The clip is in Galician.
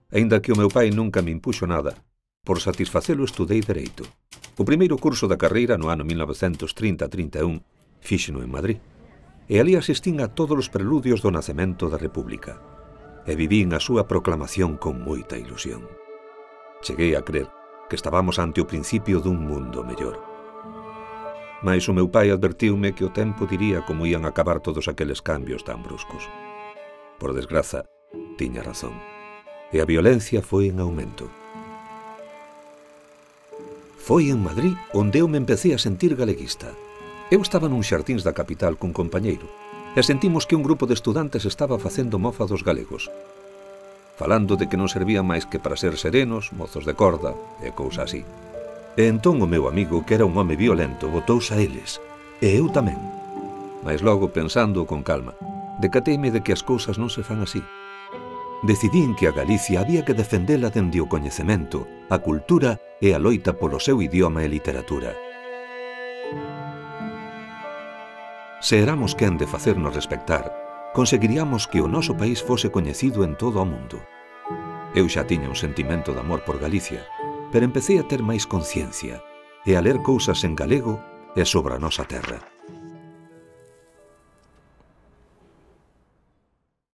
Aínda que o meu pai nunca me impuxo nada, por satisfacelo estudei Dereito. O primeiro curso da carreira no ano 1930-31 fíxeno en Madrid, e ali asistín a todos os preludios do nacemento da República, e vivín a súa proclamación con moita ilusión. Cheguei a crer que estábamos ante o principio dun mundo mellor. Mais o meu pai advertiume que o tempo diría como ían acabar todos aqueles cambios tan bruscos. Por desgraza, tiña razón, e a violencia foi en aumento. Foi en Madrid onde eu me empecé a sentir galeguista. Eu estaba nun xardíns da capital cun compañeiro e sentimos que un grupo de estudantes estaba facendo mofa dos galegos, falando de que non servían máis que para ser serenos, mozos de corda e cousa así. E entón o meu amigo, que era un home violento, botouse a eles, e eu tamén. Mais logo, pensando con calma, decateime de que as cousas non se fan así. Decidín que a Galicia había que defendela dende o coñecemento, a cultura e a loita polo seu idioma e literatura. Se éramos quen de facernos respectar, conseguiríamos que o noso país fose coñecido en todo o mundo. Eu xa tiña un sentimento de amor por Galicia, pero empecé a ter máis conciencia e a ler cousas en galego e sobre a nosa terra.